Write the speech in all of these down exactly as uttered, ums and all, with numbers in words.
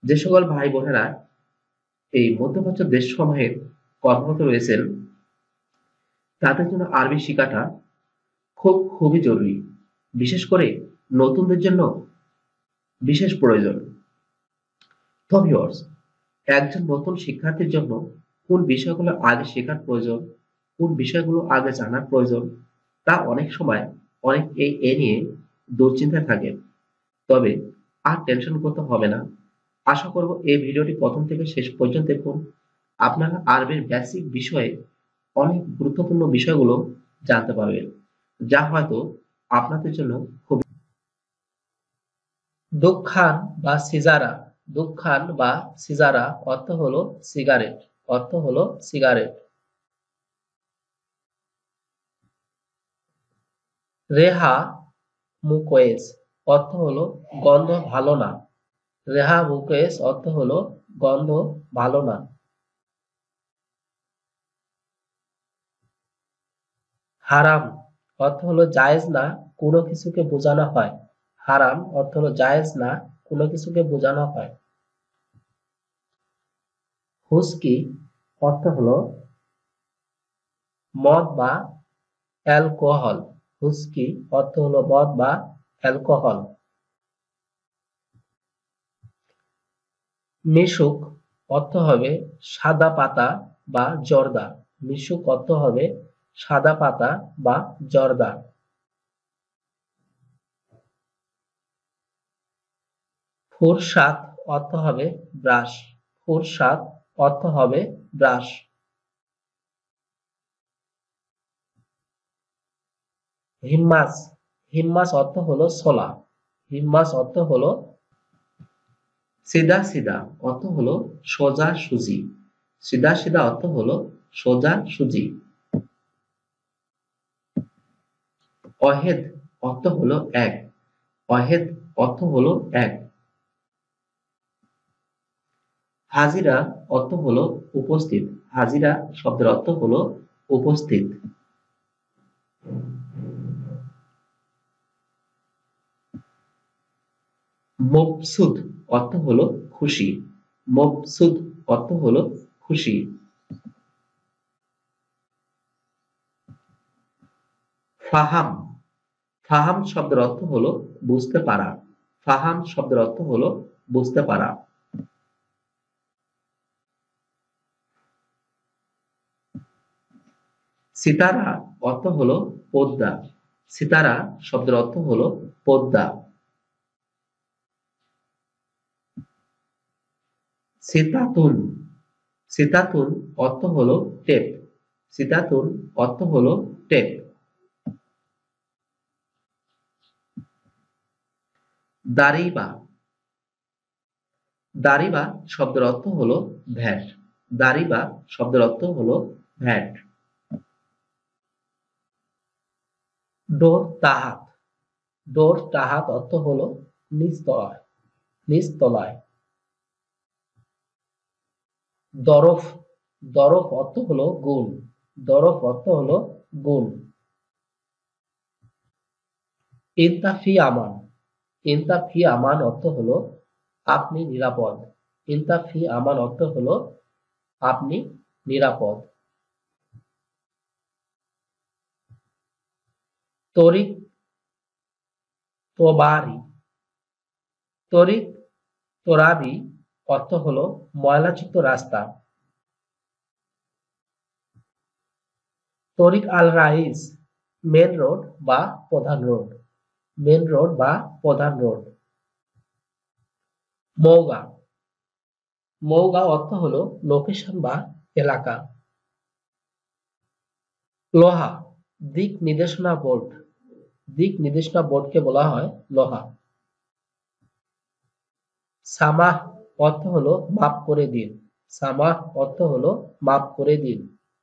যে সকল ভাই বোনেরা এই মধ্যপ্রাচ্য দেশসমূহে কর্মরত রয়েছেন তাদের জন্য আরবি শেখাটা খুব খুবই জরুরি, বিশেষ করে নতুনদের জন্য বিশেষ প্রয়োজন। তো ভিউয়ার্স, একজন নতুন শিক্ষার্থীর জন্য কোন বিষয়গুলো আগে শেখার প্রয়োজন, কোন বিষয়গুলো আগে জানার প্রয়োজন, তা অনেক সময় অনেক এই এ নিয়ে দুশ্চিন্তায় থাকেন। তবে আর টেনশন করতে হবে না। আশা করব এই ভিডিওটি প্রথম থেকে শেষ পর্যন্ত দেখুন। আপনারা আরবির বেসিক বিষয়ে অনেক গুরুত্বপূর্ণ বিষয়গুলো জানতে পারবেন, যা হয়তো আপনাদের জন্য খুব। দুখান বা সিজারা, দুখান বা সিজারা অর্থ হলো সিগারেট, অর্থ হলো সিগারেট। রেহা মুকোয়েস অর্থ হলো গন্ধ ভালো না, রেহা মুকোয়েস অর্থ হলো গন্ধ ভালো না। হারাম অর্থ হলো জায়েজ না, কোনো কিছুকে বোঝানো হয়। হারাম অর্থ হলো জায়েজ না, কোনো কিছুকে বোঝানো হয়। হুস্কি অর্থ হলো মদ বা অ্যালকোহল, হুস্কি অর্থ হলো মদ বা অ্যালকোহল। মিশুক অর্থ হবে সাদা পাতা বা জর্দা, মিশুক অর্থ হবে সাদা পাতা বা জর্দা। ফুরসাত অর্থ হবে ব্রাশ, ফুরসাত অর্থ হবে ব্রাশ। হিম্মাস, হিম্মাস অর্থ হলো ছোলা, হিম্মাস অর্থ হলো সিদা সিদা অর্থ হলো সোজা সুজি, সিদা সিদা অর্থ হলো সোজা সুজি। অহেদ অর্থ হলো এক, অহেদ অর্থ হলো এক। হাজিরা অর্থ হলো উপস্থিত, হাজিরা শব্দের অর্থ হলো উপস্থিত। মবসুদ অর্থ হলো খুশি, মবসুদ অর্থ হলো খুশি। ফাহাম, ফাহাম শব্দের অর্থ হলো বুঝতে পারা, ফাহাম শব্দের অর্থ হলো বুঝতে পারা। সিতারা অর্থ হলো পদ্মা, সিতারা শব্দের অর্থ হলো পদ্মা। সিতাতুন, সিতাতুন অর্থ হলো টেপ, সিতাতুন অর্থ হলো টেপ। দারিবা, দারিবা শব্দের অর্থ হলো ভ্যাট, দারিবা শব্দের অর্থ হলো ভ্যাট। ডোর তাহাত, ডোর তাহাত অর্থ হলো নিচতলায়, নিচতলায়। দরফ, দরফ অর্থ হলো গুণ, দরফ অর্থ হলো গুণ। ইনতাফি আমান, ইনতাফি আমান অর্থ হলো আপনি নিরাপদ, ইনতাফি আমান অর্থ হলো আপনি নিরাপদ। তরিক তোবারি, তরিক তোরাবি অর্থ হলো ময়লাযুক্ত রাস্তা। তরিক আল রাইস মেন রোড বা প্রধান রোড, মেন রোড বা প্রধান রোড। মৌগা, মৌগা অর্থ হলো লোকেশন বা এলাকা। লোহা দিক নির্দেশনা বোর্ড, দিক নির্দেশনা বোর্ডকে বলা হয় লোহা। সামাহ অর্থ হলো মাফ করে দিন, সামাহ অর্থ হলো মাফ করে দিন।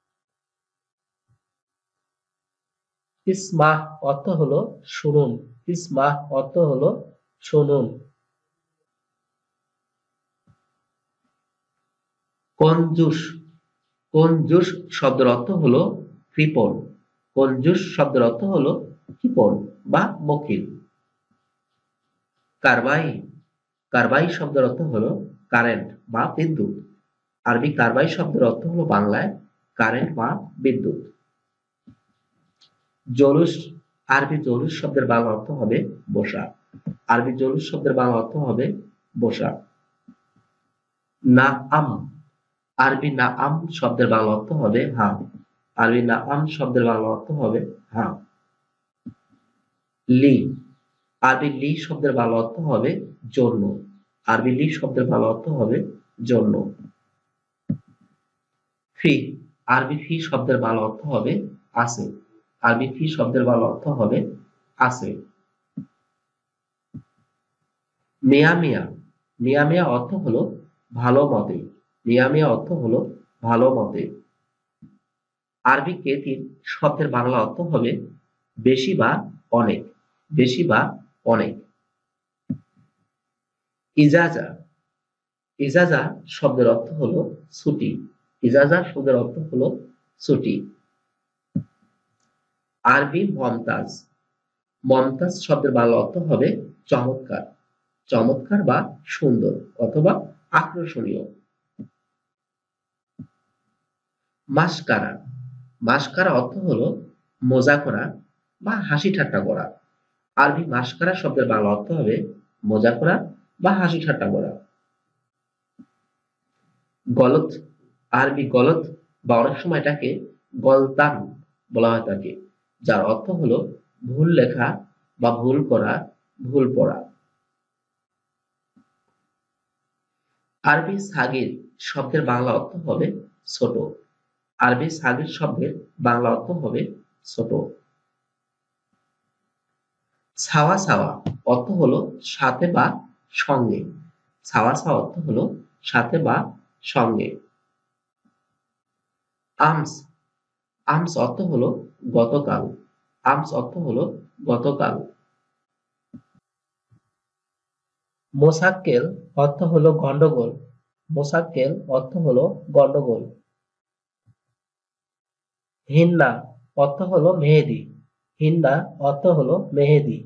ইসমাহ অর্থ হলো শুনুন, ইসমাহ অর্থ হলো শুনুন। কনজুস, কনজুস শব্দের অর্থ হলো কৃপণ, কনজুস শব্দের অর্থ হলো কৃপণ বা বকিল। কারবাই, কারবাই শব্দের অর্থ হলো কারেন্ট বা বিদ্যুৎ। আরবি কারবাই শব্দের অর্থ হলো বাংলায় কারেন্ট বা বিদ্যুৎ। জলুস, আরবি জলুস শব্দের বাংলা অর্থ হবে বসা। আরবি জলুস শব্দের বাংলা অর্থ হবে বসা। নাআম, আরবি নাআম শব্দের বাংলা অর্থ হবে হ্যাঁ। আরবি নাআম শব্দের বাংলা অর্থ হবে হ্যাঁ। লি, আরবি লি শব্দের বাংলা অর্থ হবে জন্য। আরবি লি শব্দের বাংলা অর্থ হবে জন্য। ফি, আরবি ফি শব্দের বাংলা অর্থ হবে আছে। আরবি ফি শব্দের বাংলা অর্থ হবে আছে। মিয়া মিয়া, মিয়া মিয়া অর্থ হলো ভালো মতে। মিয়া মিয়া অর্থ হলো ভালো মতে। আরবি কেতির শব্দের বাংলা অর্থ হবে বেশি বা অনেক। বেশি বা অনেক। ইজাজা, ইজাজা শব্দের অর্থ হলো ছুটি। ইজাজা শব্দের অর্থ হলো ছুটি। আরবি মমতাজ, মমতাজ শব্দের বাংলা অর্থ হবে চমৎকার। চমৎকার বা সুন্দর অথবা আকর্ষণীয়। মাস্কারা, মাস্কারা অর্থ হলো মজা করা বা হাসি ঠাট্টা করা। আরবি মাস্কারা শব্দের বাংলা অর্থ হবে মজা করা বা হাসি ঠাট্টা করা। গলত, আরবি গলত বা অনেক সময় এটাকে গলতান বলা হয় থাকে, যার অর্থ হলো ভুল লেখা বা ভুল করা, ভুল পড়া। আরবি সাগির শব্দের বাংলা অর্থ হবে ছোট। আরবি সাগির শব্দের বাংলা অর্থ হবে ছোট। ছাওয়া ছাওয়া অর্থ হলো সাথে বা সঙ্গে। ছাওয়া ছাওয়া অর্থ হলো সাথে বা সঙ্গে। আমস, আমস অর্থ হলো গতকাল। আমস অর্থ হলো গতকাল। মোসাক্কেল অর্থ হলো গন্ডগোল। মোসাক্কেল অর্থ হলো গন্ডগোল। হিন্না অর্থ হলো মেহেদি। হিন্না অর্থ হলো মেহেদি।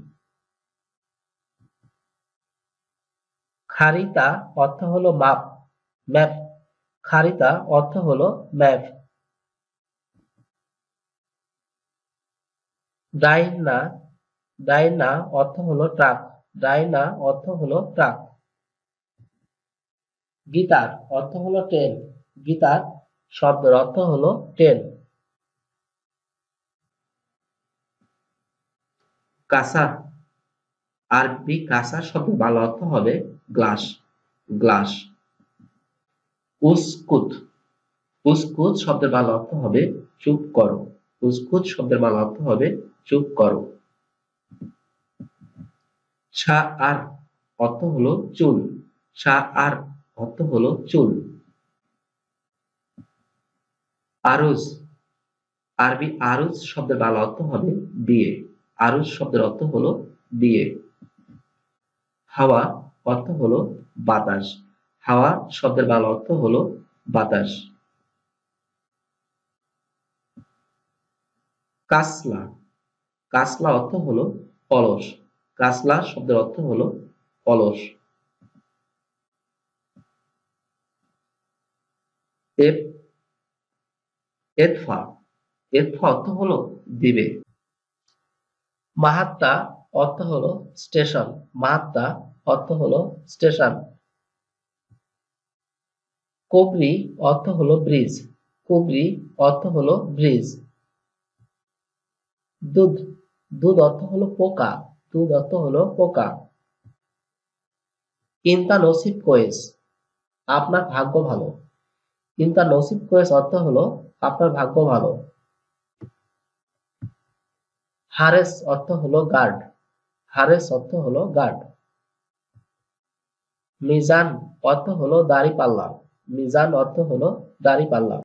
খারিতা অর্থ হলো মাপ, ম্যাপ। খারিতা অর্থ হলো ম্যাপ। ডাইনা, ডাইনা অর্থ হলো ট্রাক। ডাইনা অর্থ হলো ট্রাক। গিটার অর্থ হলো ট্রেন। গিটার শব্দের অর্থ হলো ট্রেন। কাঁসা, আরবি কাঁসা শব্দের বাংলা অর্থ হবে গ্লাস। গ্লাস। উসকুত, উসকুত শব্দের বাংলা অর্থ হবে চুপ করো। উসকুত শব্দের বাংলা অর্থ হবে চুপ করো। শা আর অর্থ হলো চুল। শা আর অর্থ হলো চুল। আরুজ, আরবি আরুজ শব্দের বাংলা অর্থ হবে বিয়ে। আরুজ শব্দের অর্থ হলো বিয়ে। হাওয়া অর্থ হলো বাতাস। হাওয়া শব্দের বাংলা অর্থ হলো বাতাস। কাসলা, কাসলা অর্থ হলো অলস। কাসলা শব্দের অর্থ হলো অলস। এফ, এদফা, এদফা অর্থ হলো দিবে। মাহাত্তা অর্থ হলো স্টেশন। মাহাত্তা অর্থ হলো স্টেশন। কোবরি অর্থ হলো ব্রিজ। কোবরি অর্থ হলো ব্রিজ। দুধ, দুধ অর্থ হলো পোকা। দুধ অর্থ হলো পোকা। ইনতা নসিব কোয়েস, আপনার ভাগ্য ভালো। ইনতা নসিব কোয়েস অর্থ হলো আপনার ভাগ্য ভালো। হারেস অর্থ হলো গার্ড। হারেস অর্থ হলো গার্ড। মিজান অর্থ হলো দাড়িপাল্লা। মিজান অর্থ হলো দাড়িপাল্লা।